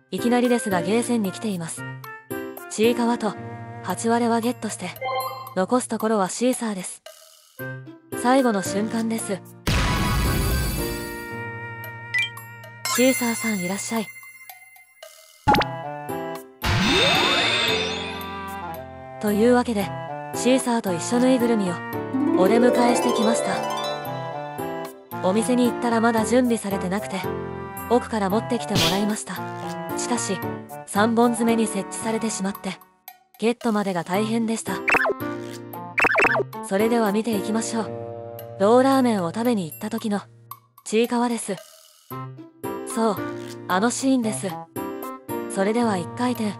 いきなりですがゲーセンに来ています。ちいかわと8割はゲットして、残すところはシーサーです。最後の瞬間です。シーサーさんいらっしゃい。というわけで、シーサーと一緒ぬいぐるみをお出迎えしてきました。お店に行ったらまだ準備されてなくて、奥から持ってきてもらいました。しかし、3本詰めに設置されてしまって、ゲットまでが大変でした。それでは見ていきましょう。ローラーメンを食べに行った時のちいかわです。そう、あのシーンです。それでは1回転。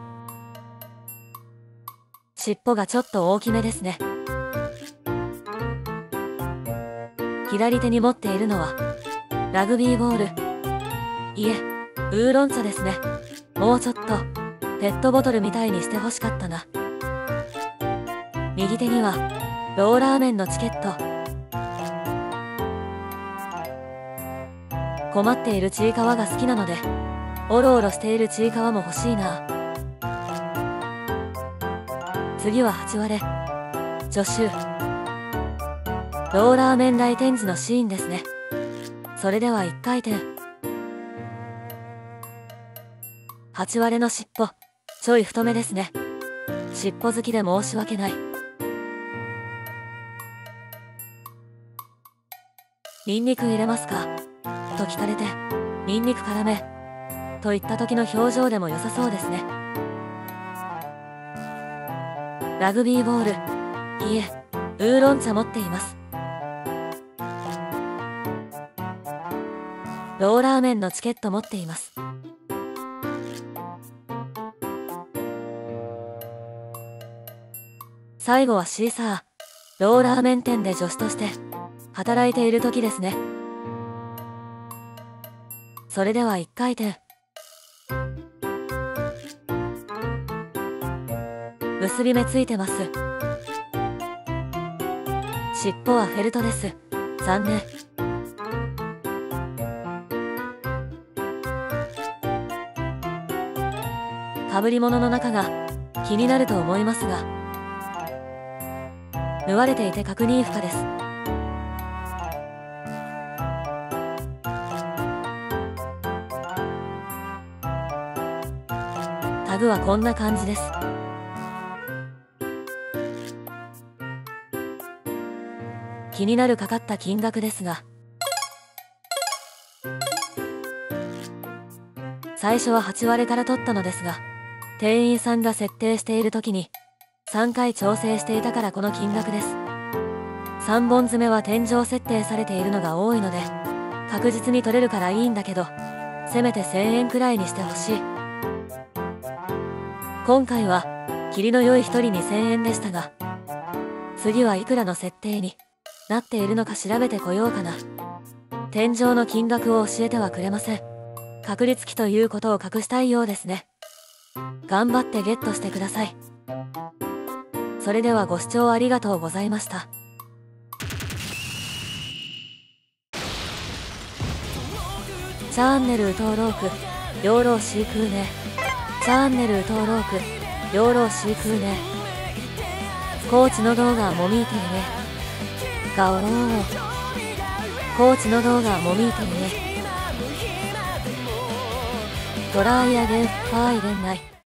尻尾がちょっと大きめですね。左手に持っているのはラグビーボール。いえ、ウーロン茶ですね。もうちょっとペットボトルみたいにしてほしかったな。右手にはローラーメンのチケット。困っているちいかわが好きなので、おろおろしているちいかわも欲しいな。次は8割助手。ローラーメン来店時のシーンですね。それでは1回転。8割の尻尾、ちょい太めですね。尻尾好きで申し訳ない。ニンニク入れますかと聞かれて、ニンニク辛めと言った時の表情でも良さそうですね。ラグビーボール、いえ、ウーロン茶持っています。ローラーメンのチケット持っています。最後はシーサー。ローラーメン店で助手として働いている時ですね。それでは1回転。結び目ついてます。尻尾はフェルトです。残念。かぶり物の中が気になると思いますが、縫われていて確認不可です。タグはこんな感じです。気になるかかった金額ですが、最初は8割から取ったのですが、店員さんが設定している時に3回調整していたからこの金額です。3本詰めは天井設定されているのが多いので、確実に取れるからいいんだけど、せめて1000円くらいにしてほしい。今回は切りの良い1人に1000円でしたが、次はいくらの設定になっているのか調べてこようかな。天井の金額を教えてはくれません。確率機ということを隠したいようですね。頑張ってゲットしてください。それではご視聴ありがとうございました。チャンネル登録よろしくね。チャンネル登録よろしくね。コーチの動画も見てね。ガオロー。コーチの動画も見てね。トライアゲンファイレンナイ。